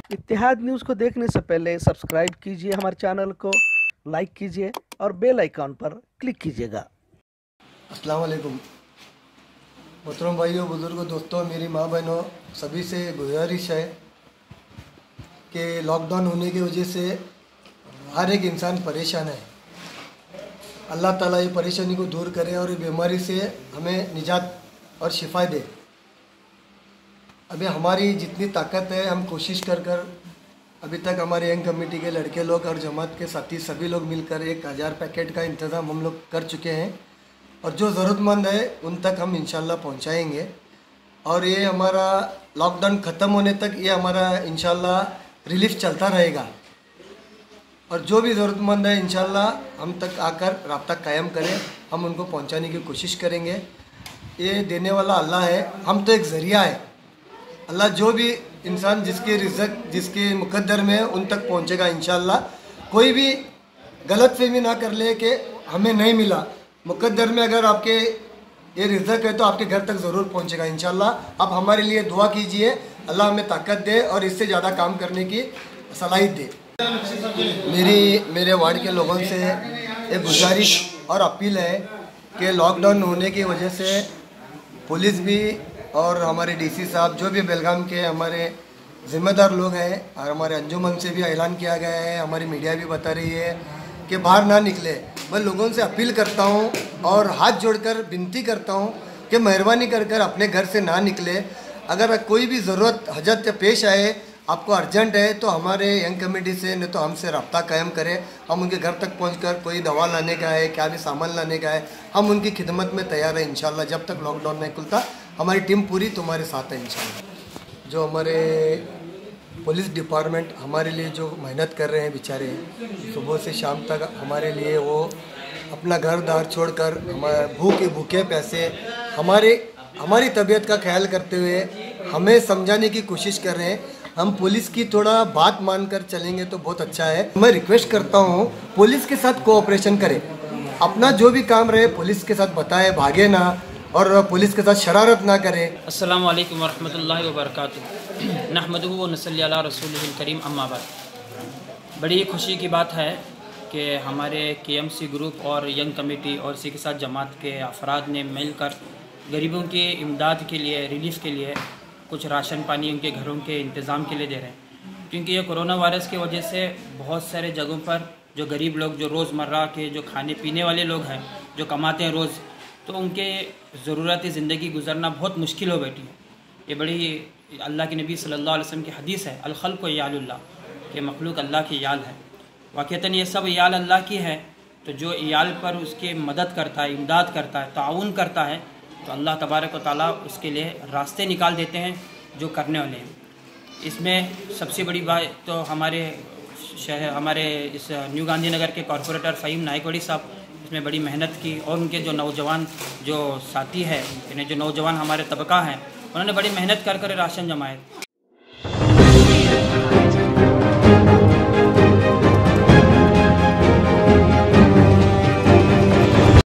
इत्तेहाद news को देखने से पहले सब्सक्राइब कीजिए हमारे चैनल को, लाइक कीजिए और बेल आइकॉन पर क्लिक कीजिएगा। अस्सलाम वालेकुम मोहतरम भाइयों, बुज़ुर्गों, दोस्तों, मेरी माँ बहनों, सभी से गुजारिश है कि लॉकडाउन होने की वजह से हर एक इंसान परेशान है। अल्लाह ताला ये परेशानी को दूर करे और ये बीमारी से हमें निजात और शिफा दे। अभी हमारी जितनी ताकत है हम कोशिश कर अभी तक हमारे यंग कमेटी के लड़के लोग और जमात के साथी सभी लोग मिलकर 1000 पैकेट का इंतज़ाम हम लोग कर चुके हैं और जो ज़रूरतमंद है उन तक हम इंशाल्लाह पहुंचाएंगे। और ये हमारा लॉकडाउन ख़त्म होने तक ये हमारा इंशाल्लाह रिलीफ चलता रहेगा और जो भी ज़रूरतमंद है इंशाल्लाह हम तक आकर रब्ता कायम करें, हम उनको पहुंचाने की कोशिश करेंगे। ये देने वाला अल्लाह है, हम तो एक ज़रिया है। अल्लाह जो भी इंसान जिसके रिज़्क़ जिसके मुक़द्दर में है उन तक पहुंचेगा इंशाल्लाह। कोई भी गलतफहमी ना कर ले कि हमें नहीं मिला, मुक़द्दर में अगर आपके ये रिज़्क़ है तो आपके घर तक ज़रूर पहुंचेगा इंशाल्लाह। आप हमारे लिए दुआ कीजिए, अल्लाह हमें ताकत दे और इससे ज़्यादा काम करने की सलाहियत दे। मेरे वार्ड के लोगों से एक गुजारिश और अपील है कि लॉकडाउन होने की वजह से पुलिस भी और हमारे डीसी साहब जो भी बेलगाम के हमारे ज़िम्मेदार लोग हैं और हमारे अंजुमन से भी ऐलान किया गया है, हमारी मीडिया भी बता रही है कि बाहर ना निकले। मैं लोगों से अपील करता हूं और हाथ जोड़कर विनती करता हूं कि मेहरबानी कर अपने घर से ना निकले। अगर कोई भी ज़रूरत हजत पेश आए, आपको अर्जेंट है तो हमारे यंग कमेटी से नहीं तो हमसे रब्ता कायम करें। हम उनके घर तक पहुंचकर कोई दवा लाने का है, क्या भी सामान लाने का है, हम उनकी खिदमत में तैयार है इंशाल्लाह। जब तक लॉकडाउन नहीं खुलता हमारी टीम पूरी तुम्हारे साथ है इंशाल्लाह। जो हमारे पुलिस डिपार्टमेंट हमारे लिए जो मेहनत कर रहे हैं बेचारे, सुबह से शाम तक हमारे लिए वो अपना घर दार छोड़कर हमारे भूखे पैसे हमारी तबीयत का ख्याल करते हुए हमें समझाने की कोशिश कर रहे हैं। हम पुलिस की थोड़ा बात मानकर चलेंगे तो बहुत अच्छा है। मैं रिक्वेस्ट करता हूँ पुलिस के साथ कोऑपरेशन करें, अपना जो भी काम रहे पुलिस के साथ बताए, भागे ना और पुलिस के साथ शरारत ना करें। अस्सलामु अलैकुम वरहमतुल्लाहि वबरकातुहू। नहमदुहु व नसल्ली अला रसूलिहिल करीम, अम्मा बाद। बड़ी खुशी की बात है कि हमारे KMC ग्रुप और यंग कमेटी और इसी के साथ जमात के अफराद ने मिलकर गरीबों की इमदाद के लिए, रिलीफ़ के लिए कुछ राशन पानी उनके घरों के इंतज़ाम के लिए दे रहे हैं। क्योंकि ये कोरोना वायरस की वजह से बहुत सारे जगहों पर जो गरीब लोग, जो रोज़मर्रा के जो खाने पीने वाले लोग हैं, जो कमाते हैं रोज़, तो उनके ज़रूरती ज़िंदगी गुजरना बहुत मुश्किल हो बैठी है। ये बड़ी अल्लाह के नबी सल्लल्लाहु अलैहि वसल्लम की हदीस है, अल खल्क़ु यालुल्लाह, कि मखलूक अल्लाह की याल है। वाक़तन ये सब याल अल्लाह की है, तो जो याल पर उसकी मदद करता है, इमदाद करता है, ताउन करता है, तो अल्लाह तबारक व तआला उसके लिए रास्ते निकाल देते हैं जो करने वाले हैं। इसमें सबसे बड़ी बात तो हमारे इस न्यू गांधीनगर के कॉरपोरेटर फ़हीम नायकवड़ी साहब इसमें बड़ी मेहनत की और उनके जो नौजवान जो साथी है, यानी जो नौजवान हमारे तबका हैं, उन्होंने बड़ी मेहनत कर राशन जमाए।